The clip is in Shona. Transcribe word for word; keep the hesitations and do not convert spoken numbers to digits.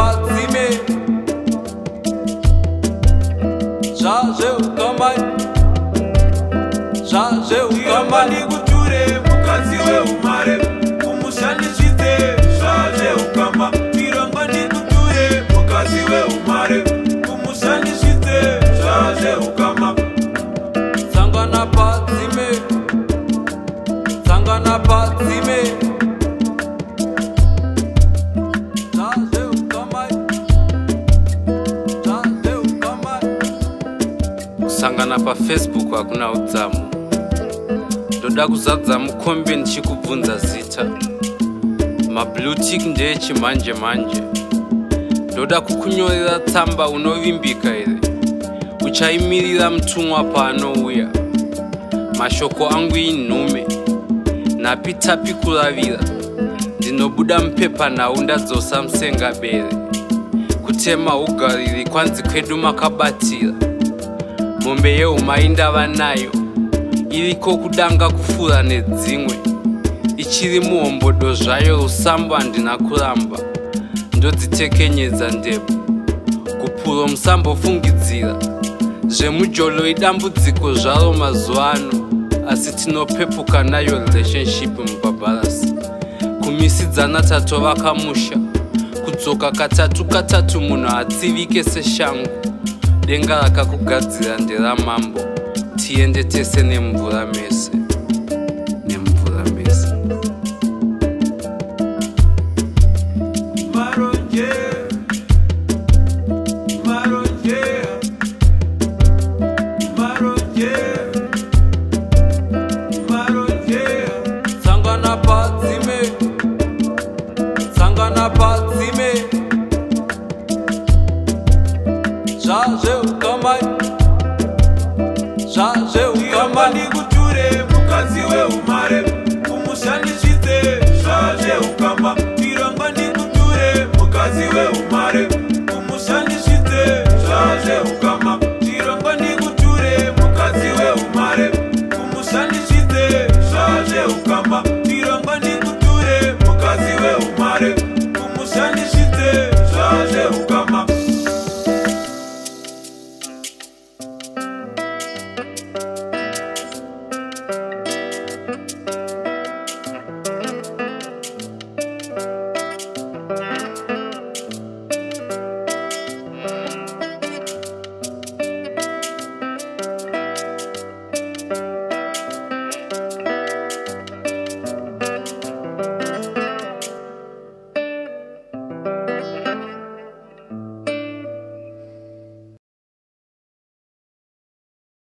padzime zvaje ukamai zvaje ukamai ndikuture mukadzi weumare kumushandisvitse zvaje ukama irangwa ndikuture mukadzi weumare kumushandisvitse zvaje ukama tsangana padzime tsangana padzime zvaje ukamai zvaje ukamai kusangana paFacebook hakuna udzamu. Ndoda kuzadza mukombe ndichikubvunza zita. Mablue tick ndeyechimanje manje. Ndoda kukunyorera tsamba unovimbika here. Uchaimirira mutumwa paanouya. Mashoko angu inhume. Napi tapi kuravira. Ndinobuda mupepa nhau ndadzosa musengabere. Kutema ugariri kwanzi kwedu makabatira. Mombe yeumai ndava nayo. Iriko kudanga kufura nedzimwe. Ichiri muhombodo zvayo rusambo handina kuramba. Ndodzitekenyedza ndebo. Kupuro musambofungidzira. Zvemujolo idambudziko zvaro mazuva ano. Asi tinopepuka nayo relationship mubhabharasi. Kumisidzana tatova kamusha. Kudzoka katatu katatu munhu hatsivike seshangu. Denga rakakugadzira nderamambo. Tiende tese nemvura mese. Nemvura mese. Maronje Maronje Maronje Maronje tsangana padzime tsangana padzime zvaje ukamai zvaje ukamai ndikuture mukadzi weumare kumushandisvitse zvaje ukama irangwa ndikuture mukadzi weumare